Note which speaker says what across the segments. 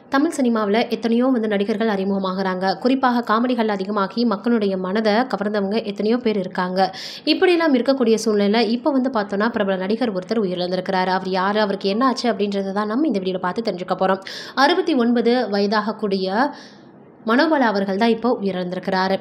Speaker 1: தமிழ் சினிமாவில் எத்தனையோ நடிகர்கள் அறிமுகமாகறாங்க. குறிப்பாக காமெடிகள் அதிகமாகி மக்களுடைய மனதை கவர்ந்தவங்க எத்தனையோ பேர் இருக்காங்க. இப்படியெல்லாம் இருக்கக்கூடிய சூழ்நிலை இப்போ பார்த்தோன்னா பிரபல நடிகர் ஒருத்தர் உயிரிழந்திருக்கிறாரு. அவர் யார், அவருக்கு என்ன ஆச்சு அப்படின்றத தான் நம்ம இந்த வீடியோவில் பார்த்து தெரிஞ்சுக்க போகிறோம். 69 வயதாகக்கூடிய மனோபாலா அவர்கள் தான் இப்போ உயிரிழந்திருக்கிறாரு.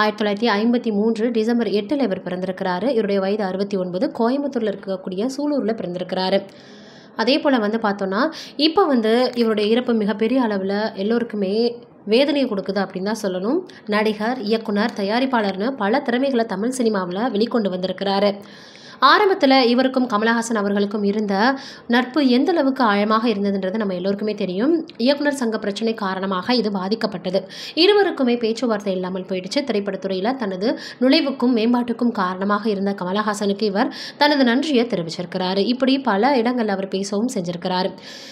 Speaker 1: 1953 டிசம்பர் 8 இவர் பிறந்திருக்கிறாரு. இவருடைய வயது 69. கோயம்புத்தூரில் இருக்கக்கூடிய சூலூரில் பிறந்திருக்கிறாரு. அதே போல் பார்த்தோன்னா இப்போ இவருடைய இறப்பு மிகப்பெரிய அளவில் எல்லோருக்குமே வேதனையை கொடுக்குது அப்படின்னு தான் சொல்லணும். நடிகர், இயக்குனர், தயாரிப்பாளர்னு பல திறமைகளை தமிழ் சினிமாவில் வெளிக்கொண்டு வந்திருக்கிறாரு. ஆரம்பத்தில் இவருக்கும் கமலஹாசன் அவர்களுக்கும் இருந்த நட்பு எந்த அளவுக்கு ஆழமாக இருந்ததுன்றது நம்ம எல்லோருக்குமே தெரியும். இயக்குனர் சங்க பிரச்சனை காரணமாக இது பாதிக்கப்பட்டது. இருவருக்குமே பேச்சுவார்த்தை இல்லாமல் போயிடுச்சு. திரைப்படத்துறையில் தனது நுழைவுக்கும் மேம்பாட்டுக்கும் காரணமாக இருந்த கமலஹாசனுக்கு இவர் தனது நன்றியை தெரிவிச்சிருக்கிறாரு. இப்படி பல இடங்கள் அவர் பேசவும் செஞ்சிருக்கிறாரு.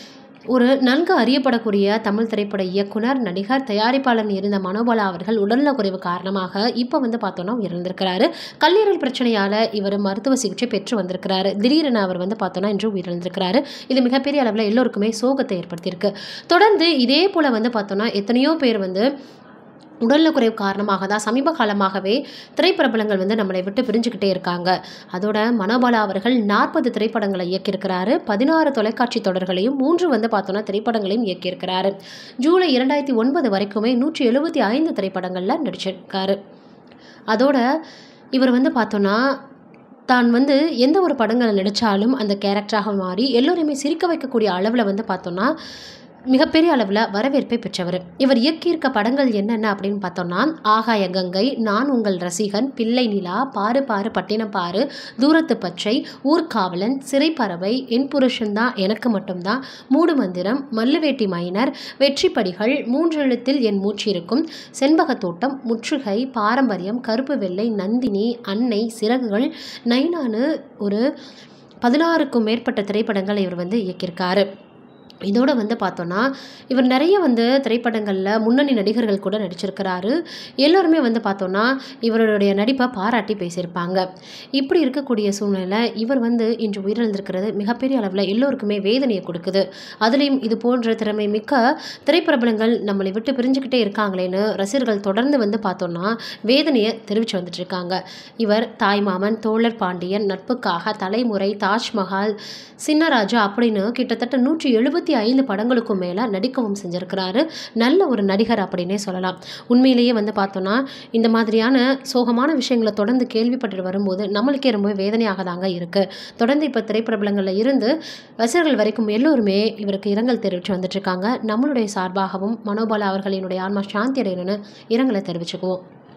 Speaker 1: ஒரு நன்கு அறியப்படக்கூடிய தமிழ் திரைப்பட இயக்குனர், நடிகர், தயாரிப்பாளர் இருந்த மனோபாலா அவர்கள் உடல்நலக்குறைவு காரணமாக இப்போ பார்த்தோன்னா உயிரிழந்திருக்கிறாரு. கல்லீரல் பிரச்சனையால் இவர் மருத்துவ சிகிச்சை பெற்று வந்திருக்கிறாரு. திடீரென அவர் பார்த்தோன்னா இன்று உயிரிழந்திருக்கிறாரு. இது மிகப்பெரிய அளவில் எல்லோருக்குமே சோகத்தை ஏற்படுத்தியிருக்கு. தொடர்ந்து இதே போல் பார்த்தோன்னா எத்தனையோ பேர் உடல்நலக்குறைவு காரணமாக தான் சமீப காலமாகவே திரைப்பிரபலங்கள் நம்மளை விட்டு பிரிஞ்சுக்கிட்டே இருக்காங்க. அதோட மனோபாலா அவர்கள் 40 திரைப்படங்களை இயக்கியிருக்கிறாரு. 16 தொலைக்காட்சி தொடர்களையும் 3 பார்த்தோன்னா திரைப்படங்களையும் இயக்கியிருக்கிறாரு. ஜூலை 2009 வரைக்குமே 175 திரைப்படங்களில் நடிச்சிருக்காரு. அதோட இவர் பார்த்தோன்னா தான் எந்த ஒரு படங்களை நடித்தாலும் அந்த கேரக்டராக மாறி எல்லோரையுமே சிரிக்க வைக்கக்கூடிய அளவில் பார்த்தோன்னா மிகப்பெரிய அளவில் வரவேற்பை பெற்றவர். இவர் இயக்கியிருக்க படங்கள் என்னென்ன அப்படின்னு பார்த்தோன்னா ஆகாய கங்கை, நான் உங்கள் ரசிகன், பிள்ளை நிலா, பாரு பாரு பட்டினம் பாரு, தூரத்து பச்சை, ஊர்காவலன், சிறைப்பறவை, என் புருஷன் தான் எனக்கு மட்டும்தான், மூடு மந்திரம், மல்லுவேட்டி மைனர், வெற்றிப்படிகள், 3 எழுத்தில் என் மூச்சு இருக்கும், செண்பகத்தோட்டம், முற்றுகை, பாரம்பரியம், கருப்பு வெள்ளை, நந்தினி, அன்னை, சிறகுகள், நைனானு ஒரு 16க்கும் மேற்பட்ட திரைப்படங்கள் இவர் இயக்கியிருக்காரு. இதோடு பார்த்தோன்னா இவர் நிறைய திரைப்படங்களில் முன்னணி நடிகர்கள் கூட நடிச்சிருக்கிறாரு. எல்லோருமே பார்த்தோன்னா இவருடைய நடிப்பை பாராட்டி பேசியிருப்பாங்க. இப்படி இருக்கக்கூடிய சூழ்நிலை இவர் இன்று உயிரிழந்திருக்கிறது மிகப்பெரிய அளவில் எல்லோருக்குமே வேதனையை கொடுக்குது. அதுலேயும் இது போன்ற திறமை மிக்க திரைப்பிரபலங்கள் நம்மளை விட்டு பிரிஞ்சுக்கிட்டே இருக்காங்களேன்னு ரசிகர்கள் தொடர்ந்து பார்த்தோன்னா வேதனையை தெரிவித்து வந்துட்டுருக்காங்க. இவர் தாய்மாமன், தோழர் பாண்டியன், நட்புக்காக, தலைமுறை, தாஜ்மஹால், சின்னராஜா அப்படின்னு கிட்டத்தட்ட 175 படங்களுக்கும் மேலே நடிக்கவும் செஞ்சுருக்கிறாரு. நல்ல ஒரு நடிகர் அப்படின்னே சொல்லலாம். உண்மையிலேயே பார்த்தோன்னா இந்த மாதிரியான சோகமான விஷயங்களை தொடர்ந்து கேள்விப்பட்டு வரும்போது நம்மளுக்கே ரொம்ப வேதனையாக தாங்க இருக்குது. தொடர்ந்து இப்போ திரைப்பிரபலங்களில் இருந்து ரசிகர்கள் வரைக்கும் எல்லோருமே இவருக்கு இரங்கல் தெரிவித்து வந்துட்டுருக்காங்க. நம்மளுடைய சார்பாகவும் மனோபாலா அவர்களினுடைய ஆன்மா சாந்தி அடையணும்னு இரங்கலை தெரிவிச்சுக்குவோம்.